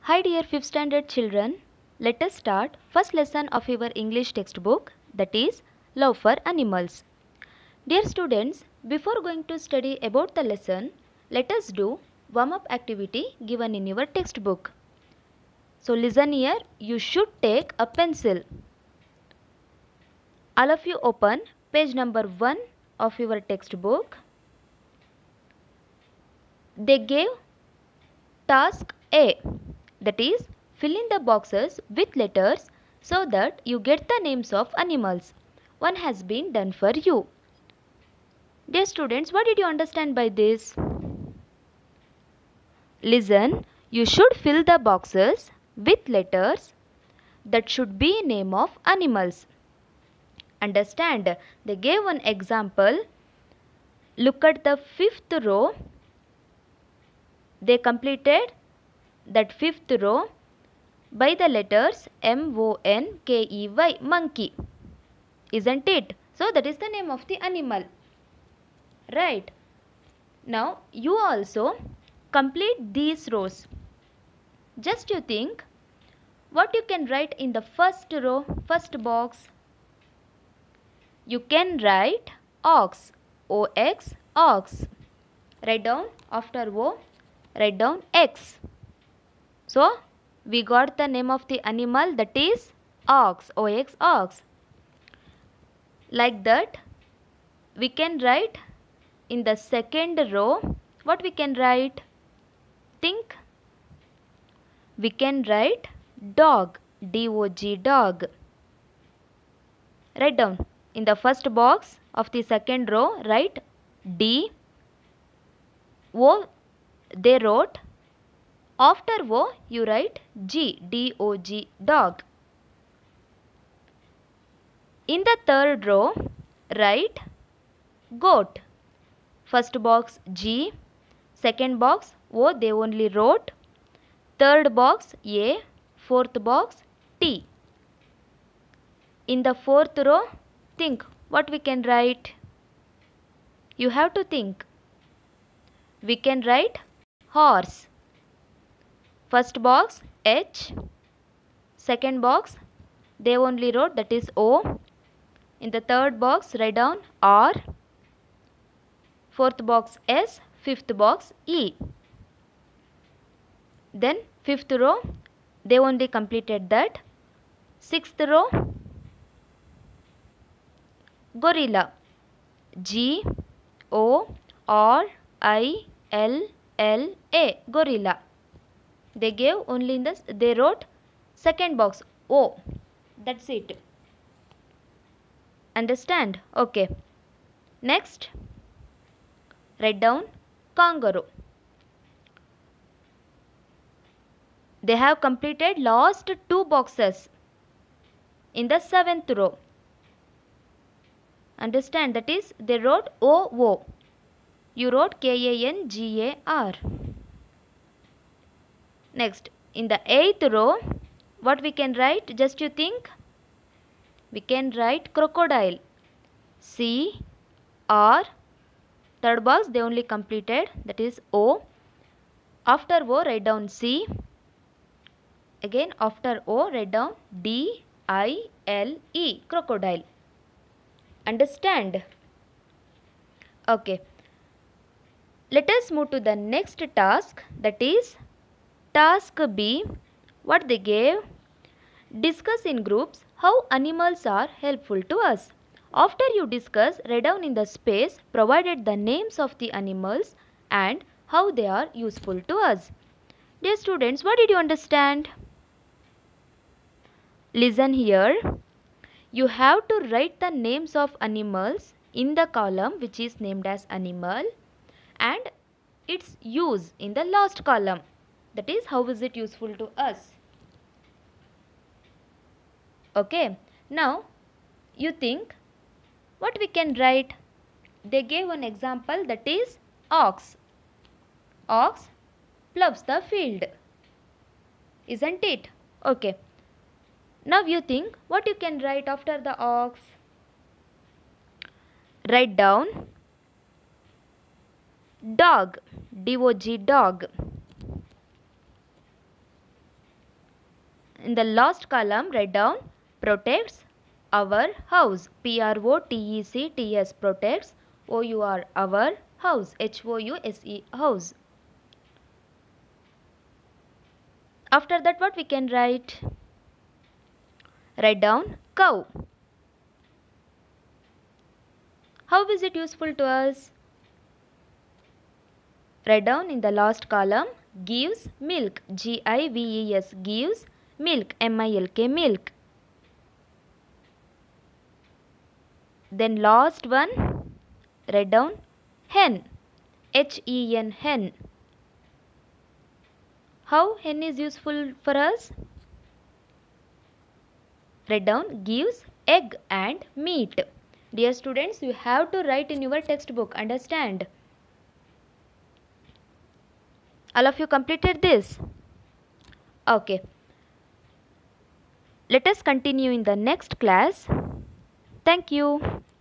Hi dear 5th standard children, let us start first lesson of your English textbook, that is Love for Animals. Dear students, before going to study about the lesson, let us do warm-up activity given in your textbook. So listen here, you should take a pencil. All of you open page number 1 of your textbook. They gave task A, that is fill in the boxes with letters so that you get the names of animals. One has been done for you. Dear students, what did you understand by this? Listen, you should fill the boxes with letters that should be name of animals. Understand? They gave one example. Look at the 5th row. They completed that 5th row by the letters M-O-N-K-E-Y, monkey. Isn't it? So that is the name of the animal. Right. Now you also complete these rows. Just you think what you can write in the first row, first box. You can write ox, O-X, ox. Write down after O, write down X. So we got the name of the animal, that is ox, O-X, ox. Like that, we can write in the second row, what we can write? Think. We can write dog, D-O-G, dog. Write down. In the first box of the second row, write D. O, they wrote. After O, you write G, D-O-G, dog. In the third row, write goat. First box G, second box O, they only wrote. Third box A, fourth box T. In the fourth row, think what we can write. You have to think. We can write horse. First box H, second box they only wrote, that is O. In the third box write down R, fourth box S, fifth box E. Then fifth row they only completed that. Sixth row gorilla, G O R I L L A, gorilla. They gave only in this, they wrote second box O. That's it. Understand? Okay. Next, write down kangaroo. They have completed last two boxes in the 7th row. Understand? That is, they wrote O-O. You wrote K-A-N-G-A-R. Next, in the 8th row, what we can write? Just you think. We can write crocodile. C-R. Third box, they only completed, that is O. After O, write down C. Again, after O, write down D-I-L-E, crocodile. Understand? Okay. Let us move to the next task, that is task B. What they gave? Discuss in groups how animals are helpful to us. After you discuss, write down in the space provided the names of the animals and how they are useful to us. Dear students, what did you understand? Listen here. You have to write the names of animals in the column which is named as animal and its use in the last column. That is, how is it useful to us? Okay. Now, you think what we can write? They gave an example, that is ox. Ox plows the field. Isn't it? Okay. Now you think what you can write after the ox? Write down dog, D-O-G, dog. in the last column, write down protects our house. PROTECTS, protects. OUR, our house. HOUSE, house. After that, what we can write? Write down cow. How is it useful to us? Write down in the last column, gives milk. GIVES, gives milk. MILK, milk. Then last one, write down hen. HEN, hen. How hen is useful for us? Write down gives egg and meat. Dear students, you have to write in your textbook. Understand? All of you completed this? Okay. Let us continue in the next class. Thank you.